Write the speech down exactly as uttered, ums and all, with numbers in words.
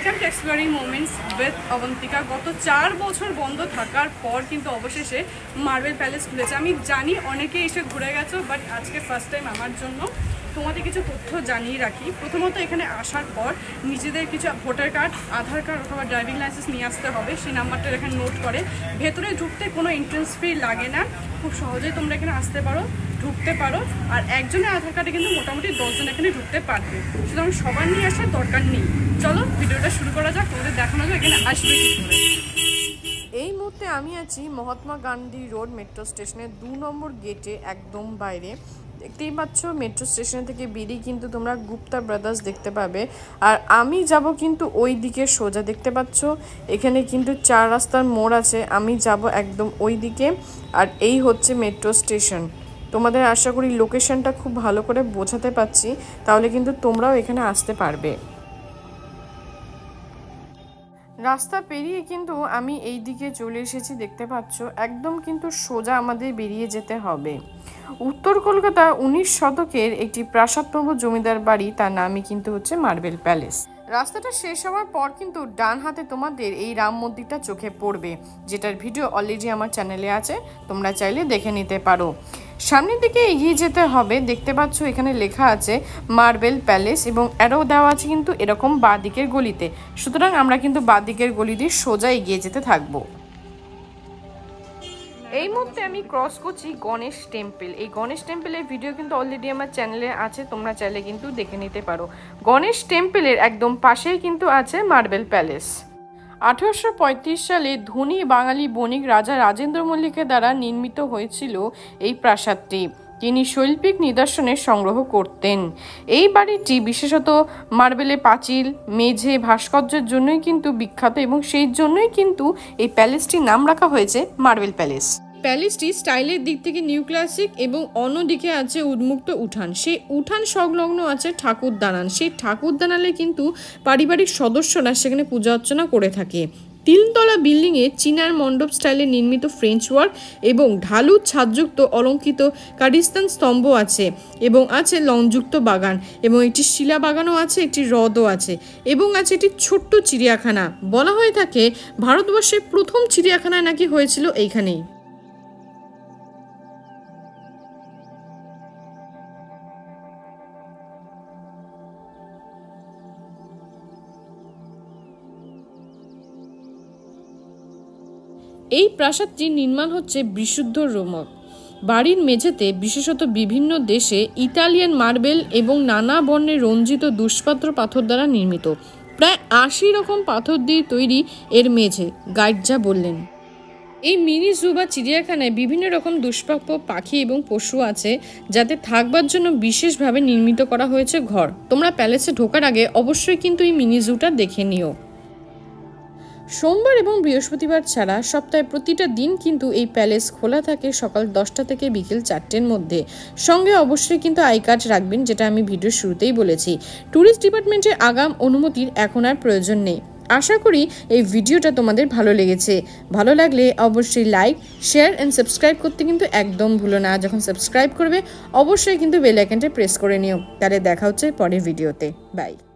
Welcome to exploring moments with Abantika. গত চার বছর বন্ধ থাকার পর কিন্তু অবশেষে মার্বেল প্যালেস খুলেছে। আমি জানি অনেকে এসে ঘুরে গেছো, বাট আজকে ফার্স্ট টাইম আমার জন্য তোমাদের কিছু তথ্য জানিয়ে রাখি। প্রথমত এখানে আসার পর নিজেদের কিছু ভোটার কার্ড, আধার কার্ড অথবা ড্রাইভিং লাইসেন্স নিয়ে আসতে হবে। সেই নাম্বারটা এখানে নোট করে ভেতরে ঢুকতে কোনো এন্ট্রেন্স ফি লাগে না, খুব সহজেই তোমরা এখানে আসতে পারো, ঢুকতে পারো। আর একজনের আধার কার্ডে কিন্তু মোটামুটি দশজন এখানে ঢুকতে পারবে, সুতরাং সবার নিয়ে আসার দরকার নেই। চলো ভিডিওটা শুরু করা যাক, তোমাদের দেখানো যাক এখানে আসবে কি করে। এই মুহূর্তে আমি আছি মহাত্মা গান্ধী রোড মেট্রো স্টেশনের দু নম্বর গেটে একদম বাইরে। দেখতেই পাচ্ছ মেট্রো স্টেশন থেকে বেরিয়ে কিন্তু তোমরা গুপ্তা ব্রাদার্স দেখতে পাবে। আর আমি যাব কিন্তু ওই দিকে সোজা, দেখতে পাচ্ছ এখানে কিন্তু চার রাস্তার মোড় আছে, আমি যাব একদম ওই দিকে। আর এই হচ্ছে মেট্রো স্টেশন। তোমাদের আশা করি লোকেশনটা খুব ভালো করে বোঝাতে পারছি, তাহলে কিন্তু তোমরাও এখানে আসতে পারবে। রাস্তা পেরিয়ে কিন্তু আমি এই দিকে চলে এসেছি, দেখতে পাচ্ছ একদম কিন্তু সোজা আমাদের বেরিয়ে যেতে হবে। উত্তর কলকাতা উনিশ শতকের একটি প্রাসাদপ্রভ জমিদার বাড়ি, তার নামই কিন্তু হচ্ছে মার্বেল প্যালেস। রাস্তাটা শেষ হওয়ার পর কিন্তু ডান হাতে তোমাদের এই রাম মন্দিরটা চোখে পড়বে, যেটার ভিডিও অলরেডি আমার চ্যানেলে আছে, তোমরা চাইলে দেখে নিতে পারো। সামনের দিকে এগিয়ে যেতে হবে, দেখতে পাচ্ছ এখানে লেখা আছে মার্বেল প্যালেস এবং অ্যারো দেওয়া আছে কিন্তু এরকম বাঁ দিকের গলিতে, সুতরাং আমরা কিন্তু বাঁ দিকের গলি দিয়ে সোজা এগিয়ে যেতে থাকবো। এই মুহূর্তে আমি ক্রস করছি গণেশ টেম্পল। এই গণেশ টেম্পলের ভিডিও কিন্তু অলরেডি আমার চ্যানেলে আছে, তোমরা চাইলে কিন্তু দেখে নিতে পারো। গণেশ টেম্পলের একদম পাশেই কিন্তু আছে মার্বেল প্যালেস। আঠারোশো পঁয়ত্রিশ সালে ধনী বাঙালি বণিক রাজা রাজেন্দ্র মল্লিকের দ্বারা নির্মিত হয়েছিল এই প্রাসাদটি। তিনি শৈল্পিক নিদর্শনের সংগ্রহ করতেন। এই বাড়িটি বিশেষত মার্বেলে পাঁচিল, মেঝে, ভাস্কর্যের জন্যই কিন্তু বিখ্যাত এবং সেই জন্যই কিন্তু এই প্যালেসটির নাম রাখা হয়েছে মার্বেল প্যালেস। প্যালেসটি স্টাইলের দিক থেকে নিউ ক্লাসিক এবং অন্যদিকে আছে উন্মুক্ত উঠান। সেই উঠান সংলগ্ন আছে ঠাকুর দালান। সেই ঠাকুর দালানে কিন্তু পারিবারিক সদস্যরা সেখানে পূজা অর্চনা করে থাকে। তিনতলা বিল্ডিংয়ে চীনার মণ্ডপ স্টাইলে নির্মিত ফ্রেঞ্চ ওয়ার্ক এবং ঢালু ছাদযুক্ত অলঙ্কৃত কারিস্তান স্তম্ভ আছে এবং আছে লংযুক্ত বাগান এবং একটি শিলা বাগানও আছে, একটি হ্রদও আছে এবং আছে একটি ছোট্ট চিড়িয়াখানা। বলা হয়ে থাকে ভারতবর্ষের প্রথম চিড়িয়াখানা নাকি হয়েছিল এইখানেই। এই প্রাসাদটি নির্মাণ হচ্ছে বিশুদ্ধ রোমক। বাড়ির মেঝেতে বিশেষত বিভিন্ন দেশে ইতালিয়ান মার্বেল এবং নানা বর্ণের রঞ্জিত দুষ্পাত্র পাথর দ্বারা নির্মিত। প্রায় আশি রকম পাথর দিয়ে তৈরি এর মেঝে, গাইড যা বললেন। এই মিনি জু বা চিড়িয়াখানায় বিভিন্ন রকম দুষ্প্রাপ্য পাখি এবং পশু আছে, যাতে থাকবার জন্য বিশেষভাবে নির্মিত করা হয়েছে ঘর। তোমরা প্যালেসে ঢোকার আগে অবশ্যই কিন্তু এই মিনি জুটা দেখে নিও। সোমবার এবং বৃহস্পতিবার ছাড়া সপ্তাহে প্রতিটা দিন কিন্তু এই প্যালেস খোলা থাকে সকাল দশটা থেকে বিকেল চারটের মধ্যে। সঙ্গে অবশ্যই কিন্তু আই কার্ড রাখবেন, যেটা আমি ভিডিওর শুরুতেই বলেছি। ট্যুরিস্ট ডিপার্টমেন্টের আগাম অনুমতির এখন আর প্রয়োজন নেই। আশা করি এই ভিডিওটা তোমাদের ভালো লেগেছে। ভালো লাগলে অবশ্যই লাইক, শেয়ার অ্যান্ড সাবস্ক্রাইব করতে কিন্তু একদম ভুলো না। যখন সাবস্ক্রাইব করবে অবশ্যই কিন্তু বেল আইকনটা প্রেস করে নিও। তাহলে দেখা হচ্ছে পরের ভিডিওতে। বাই।